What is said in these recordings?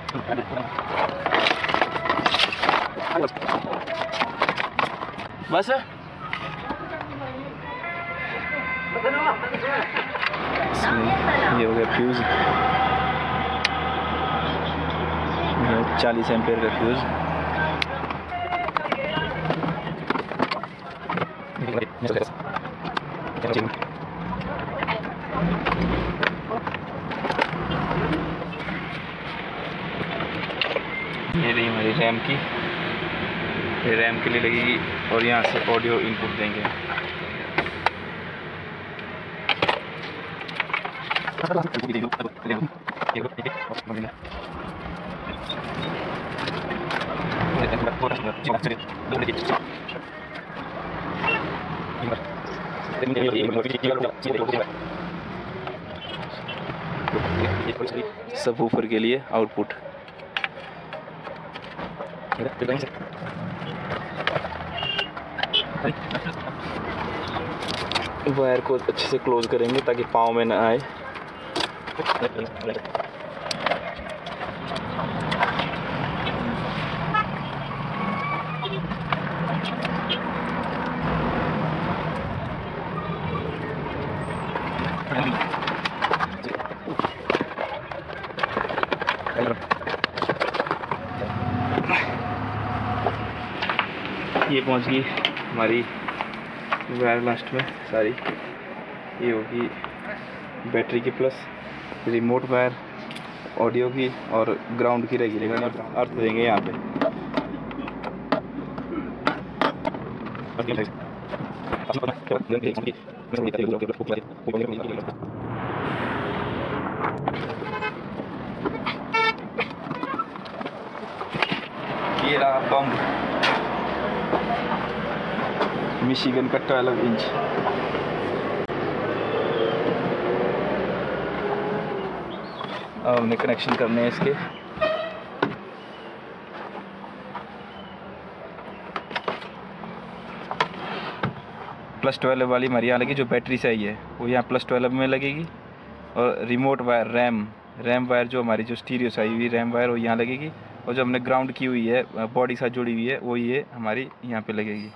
बस ये हो गया फ्यूज़, 40 एम्पेयर का फ्यूज़। ये रही हमारी रैम की, ये रैम के लिए लगेगी और यहाँ से ऑडियो इनपुट देंगे। सबवूफर के लिए आउटपुट। वायर को अच्छे से क्लोज करेंगे ताकि पाँव में ना आए। ये पहुंच गई हमारी वायर लास्ट में सारी। ये होगी बैटरी की प्लस, रिमोट वायर, ऑडियो की और ग्राउंड की रहेगी, लेकिन अर्थ देंगे यहाँ पे। ये रहा पंप, मिशिगन का 12 इंच। अब हमने कनेक्शन करने हैं इसके। +12 वाली हमारी यहाँ लगी, जो बैटरी से आई है वो यहाँ +12 में लगेगी। और रिमोट वायर रैम वायर जो हमारी जो स्टीरियो से आई हुई रैम वायर वो यहाँ लगेगी। और जो हमने ग्राउंड की हुई है बॉडी साथ जुड़ी हुई है वो ये हमारी यहाँ पे लगेगी।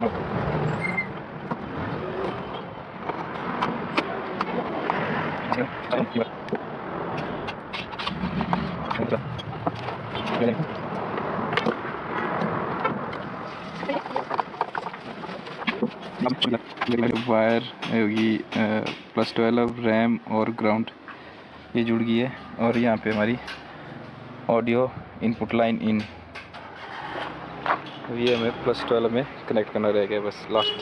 वायर होगी +12 रैम और ग्राउंड ये जुड़ गई है। और यहाँ पे हमारी ऑडियो इनपुट लाइन इन, ये हमें +12 में कनेक्ट करना रह गया बस लास्ट।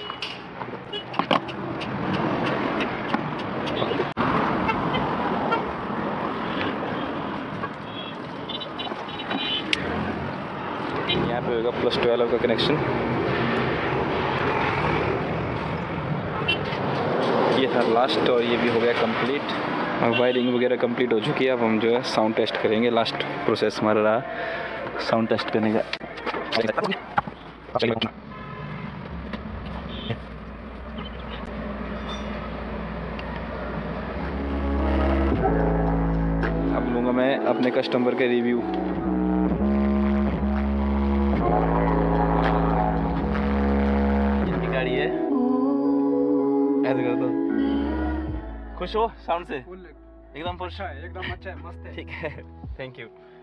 यहाँ पे होगा +12 का कनेक्शन। ये था लास्ट और ये भी हो गया कंप्लीट। वायरिंग वगैरह कंप्लीट हो चुकी है। अब हम जो है साउंड टेस्ट करेंगे। लास्ट प्रोसेस हमारा रहा साउंड टेस्ट करने का। अब लूँगा मैं अपने कस्टमर के रिव्यू। ये गाड़ी है, ऐसे कर दो। खुश हो साउंड से? एकदम खुश है, एकदम अच्छा है, मस्त है। ठीक है, थैंक यू।